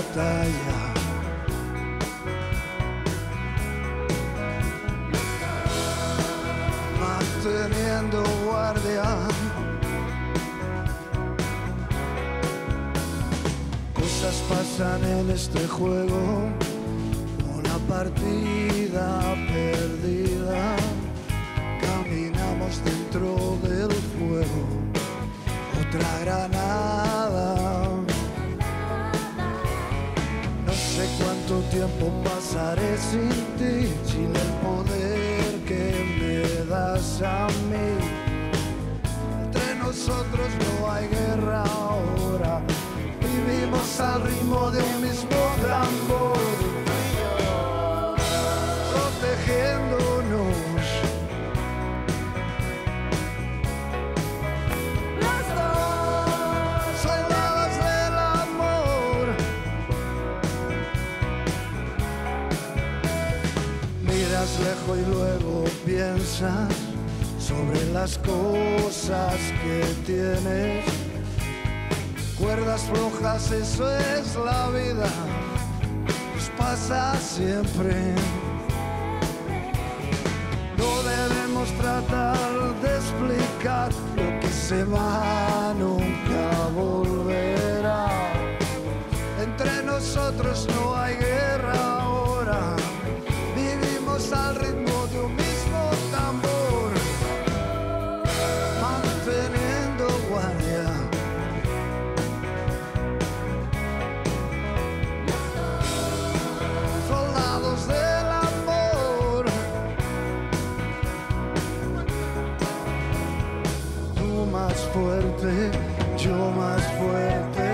batalla. Manteniendo guardia. Cosas pasan en este juego, una partida perdida. Caminamos dentro del fuego, otra granada. No sé cuánto tiempo pasaré sin ti, sin el poder que me das a mí. Entre nosotros no hay guerra ahora, vivimos al ritmo de un mismo tambor, protegiéndonos. Los dos, soldados del amor. Miras lejos y luego piensas sobre las cosas que tienes. Cuerdas flojas, eso es la vida, nos pasa siempre. No debemos tratar de explicar lo que se va, nunca volverá. Entre nosotros no hay guerra ahora, vivimos al ritmo de un mismo tambor, manteniendo guardia. Del amor, tú más fuerte, yo más fuerte.